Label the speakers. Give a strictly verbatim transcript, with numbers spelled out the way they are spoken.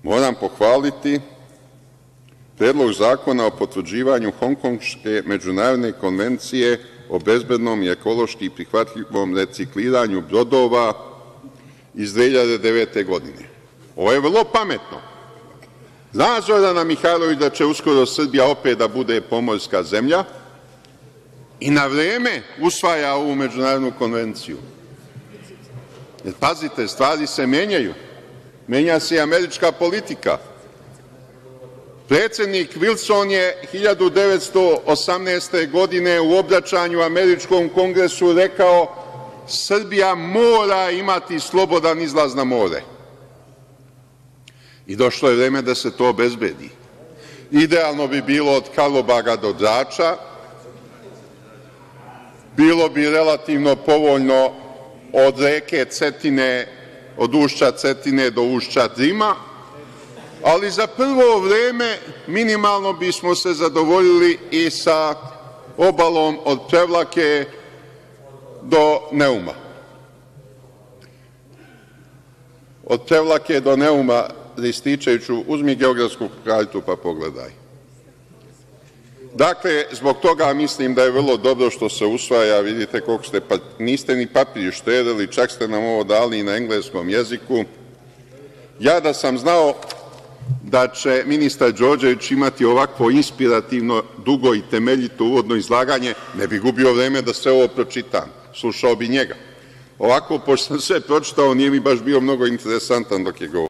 Speaker 1: moram pohvaliti Predlog zakona o potvrđivanju Hongkonške međunarodne konvencije o bezbednom i ekološki prihvatljivom recikliranju brodova iz dve hiljade devete. godine. Ovo je vrlo pametno. Zna Zorana Mihajlović da će uskoro Srbija opet da bude pomorska zemlja i na vreme usvaja ovu međunarodnu konvenciju. Jer, pazite, stvari se menjaju. Menja se i američka politika. Predsednik Vilson je hiljadu devetsto osamnaeste. godine u obraćanju američkom kongresu rekao – Srbija mora imati slobodan izlaz na more. I došlo je vreme da se to obezbedi. Idealno bi bilo od Karlobaga do Drača, bilo bi relativno povoljno od reke Cetine, od ušća Cetine do ušća Drima, ali za prvo vreme minimalno bismo se zadovoljili i sa obalom od Prevlake do Neuma. Od Prevlake do Neuma, Rističeviću, uzmi geografsku kartu pa pogledaj. Dakle, zbog toga mislim da je vrlo dobro što se usvaja, vidite koliko ste, pa niste ni papir štedeli, čak ste nam ovo dali i na engleskom jeziku. Ja da sam znao da će ministar Đorđević imati ovakvo inspirativno, dugo i temeljito uvodno izlaganje, ne bi gubio vreme da sve ovo pročitam, slušao bi njega. Ovako, pošto sam sve pročitao, nije mi baš bio mnogo interesantan dok je govorio.